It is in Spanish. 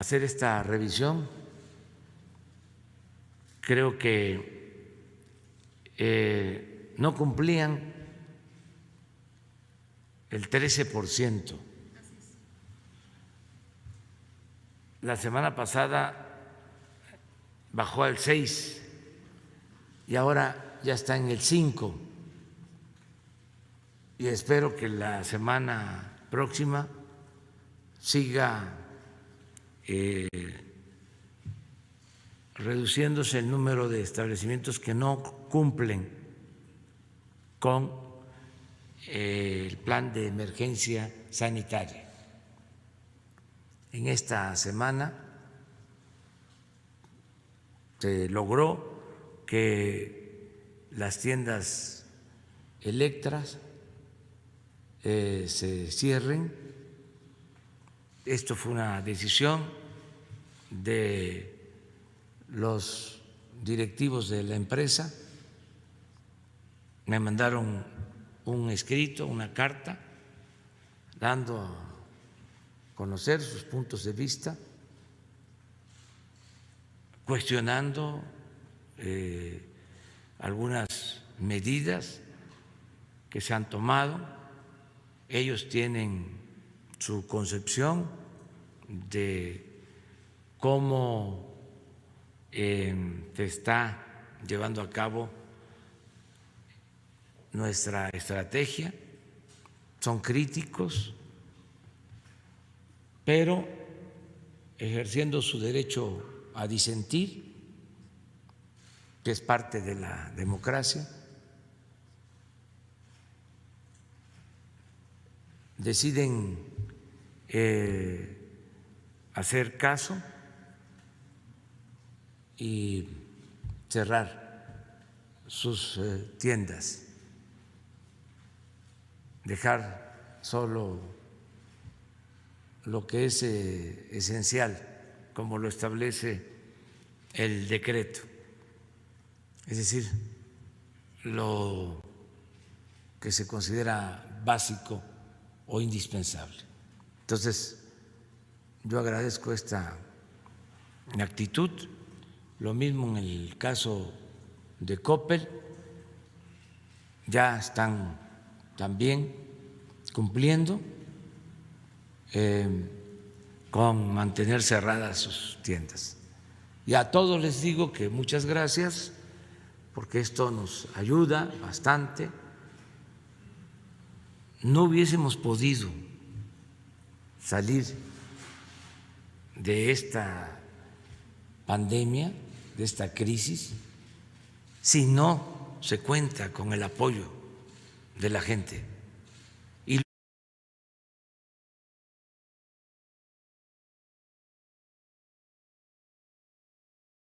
hacer esta revisión. Creo que no cumplían el 13%. La semana pasada bajó al 6% y ahora ya está en el 5%. Y espero que la semana próxima siga reduciéndose el número de establecimientos que no cumplen con el plan de emergencia sanitaria. En esta semana se logró que las tiendas Electras se cierren. Esto fue una decisión de los directivos de la empresa. Me mandaron un escrito, una carta, dando a conocer sus puntos de vista, cuestionando algunas medidas que se han tomado. Ellos tienen su concepción de cómo se está llevando a cabo nuestra estrategia, son críticos, pero ejerciendo su derecho a disentir, que es parte de la democracia, deciden hacer caso y cerrar sus tiendas, dejar solo lo que es esencial, como lo establece el decreto, es decir, lo que se considera básico o indispensable. Entonces, yo agradezco esta actitud. Lo mismo en el caso de Coppel, ya están también cumpliendo con mantener cerradas sus tiendas. Y a todos les digo que muchas gracias, porque esto nos ayuda bastante. No hubiésemos podido salir de esta pandemia, de esta crisis, si no se cuenta con el apoyo de la gente.